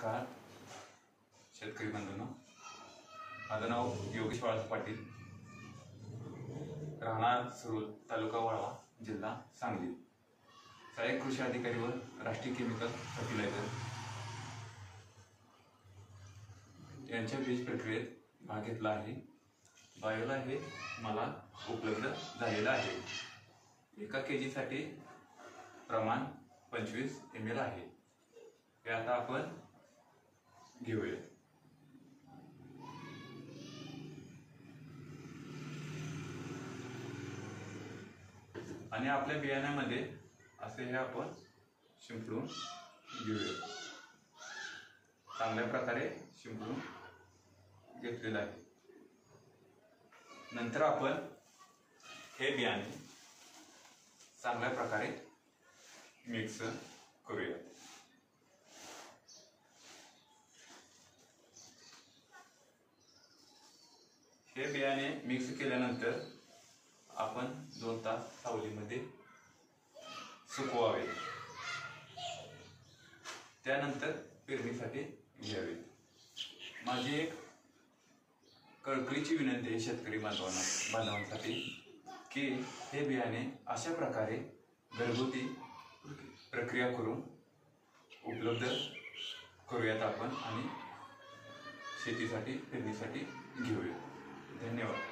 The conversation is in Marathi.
नमस्कार शेतकरी बंधूंनो, माझं नाव योगेश वाळस पाटील, राहणार सुरूर, तालुका वाळवा, जिल्हा सांगली, सहाय्यक कृषी अधिकारी व राष्ट्रीय केमिकल फर्टिलायझर यांच्या बीज प्रक्रियेत भाग घेतला आहे. बायोला हे मला उपलब्ध झालेलं आहे. एका केजी साठी प्रमाण 25 ml आहे. हे आता आपण घेऊया. आणि आपल्या बियाण्यामध्ये असे हे आपण शिंपडून घेऊया. चांगल्या प्रकारे शिंपडून घेतलेलं आहे. नंतर आपण हे बियाणे चांगल्या प्रकारे मिक्स करूया. हे बियाणे मिक्स केल्यानंतर आपण 2 तास सावलीमध्ये सुकवावे. त्यानंतर पेरणीसाठी घ्यावे. माझी एक कळकळीची विनंती आहे शेतकरी बांधवांसाठी की हे बियाणे अशा प्रकारे घरगुती प्रक्रिया करून उपलब्ध करूयात आपण आणि शेतीसाठी पेरणीसाठी घेऊया. धन्यवाद.